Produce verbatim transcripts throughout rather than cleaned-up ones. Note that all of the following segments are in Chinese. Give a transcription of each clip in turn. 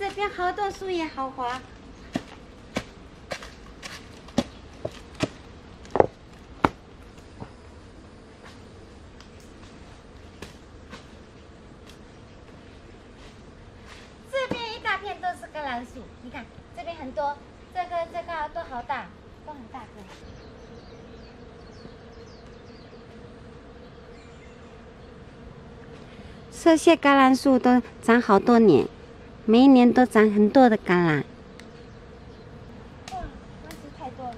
这边好多树叶好花。这边一大片都是橄榄树，你看这边很多，这个这个都好大，都很大个。 这些橄榄树都长好多年，每一年都长很多的橄榄。哇，蚊子太多了。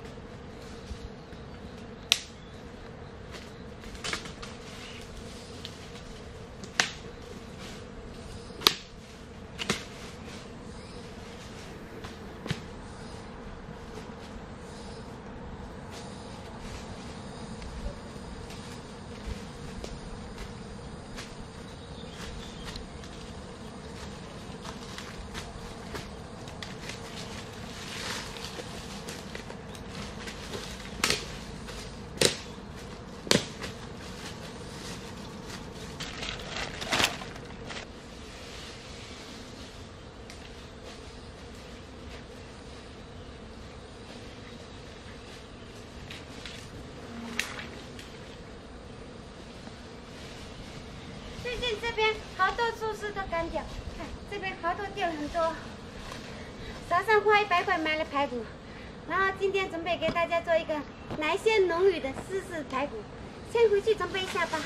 最近这边好多树枝都干掉，看这边好多掉了很多。早上花一百块买了排骨，然后今天准备给大家做一个奶鲜浓郁的湿式排骨，先回去准备一下吧。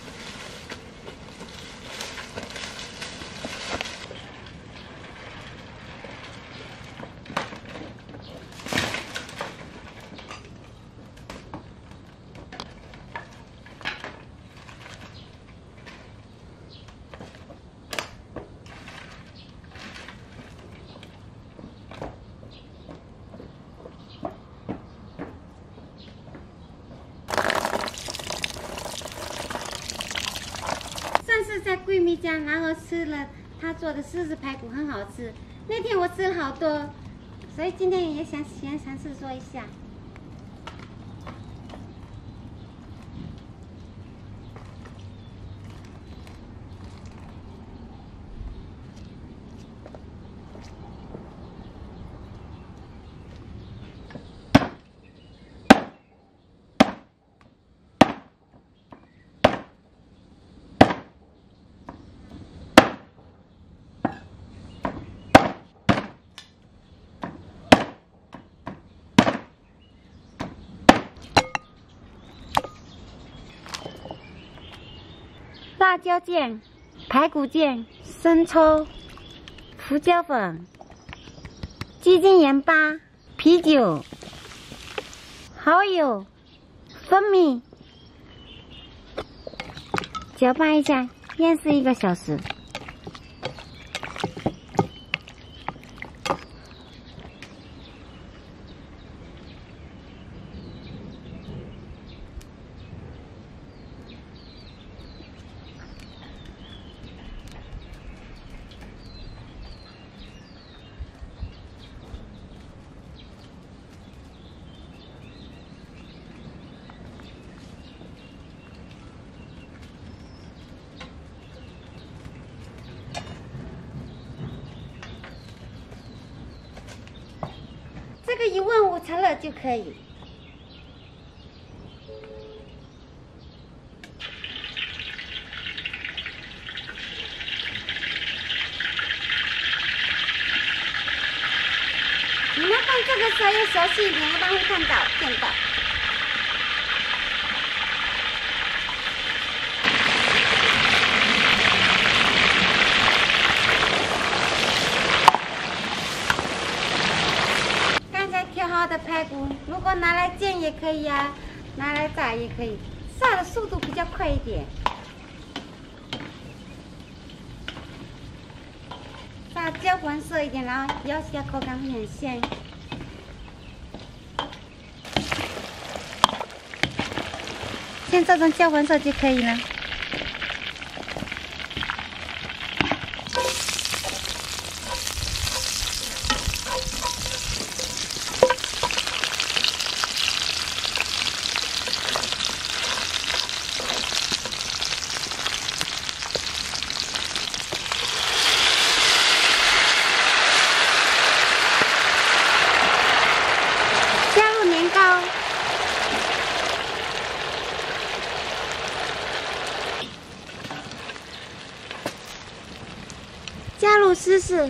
是在闺蜜家，然后吃了她做的湿式排骨，很好吃。那天我吃了好多，所以今天也想先尝试做一下。辣椒酱、排骨酱、生抽、胡椒粉、鸡精、盐巴、啤酒、蚝油、蜂蜜，搅拌一下，腌制一个小时。 这个一万五成了就可以。你们放这个时候要小心一点，要不然会看到见到。 的排骨，如果拿来煎也可以啊，拿来炸也可以，炸的速度比较快一点。炸焦黄色一点，然后咬起来口感会很鲜。像这种焦黄色就可以了。 我试试。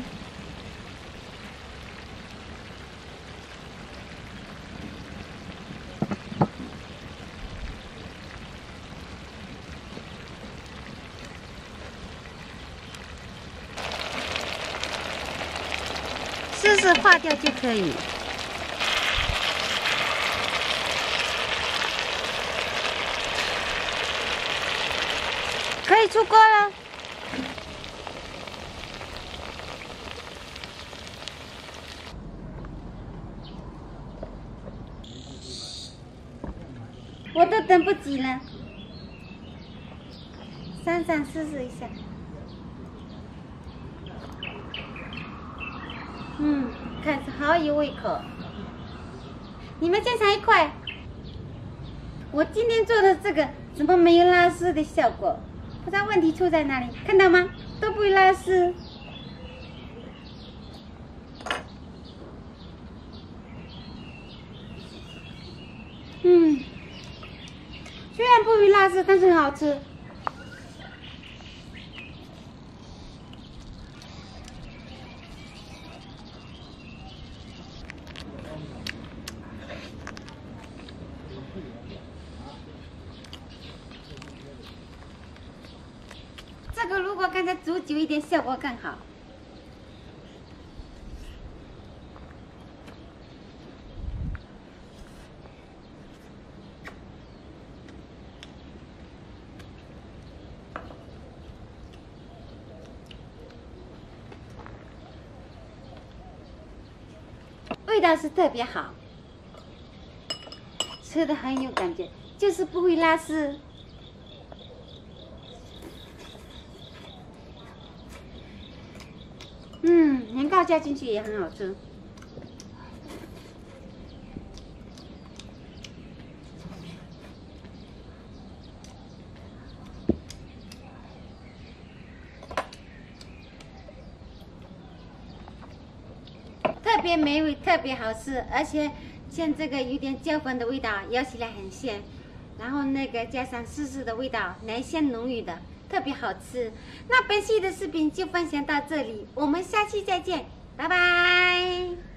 试试化掉就可以。可以出锅了。我都等不及了，珊珊试试一下。嗯，看着好有胃口。你们再尝一块。我今天做的这个怎么没有拉丝的效果？不知道问题出在哪里，看到吗？都不会拉丝。嗯，虽然不会拉丝，但是很好吃。这个如果刚才煮久一点，效果更好。味道是特别好，吃的很有感觉，就是不会拉丝。嗯，年糕加进去也很好吃。特别美味，特别好吃，而且像这个有点椒粉的味道，咬起来很咸，然后那个加上丝丝的味道，奶香浓郁的，特别好吃。那本期的视频就分享到这里，我们下期再见，拜拜。